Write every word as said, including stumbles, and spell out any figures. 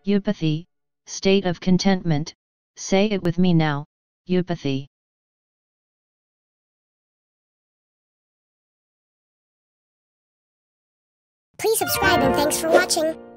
Eupathy, state of contentment. Say it with me now, eupathy. Please subscribe and thanks for watching.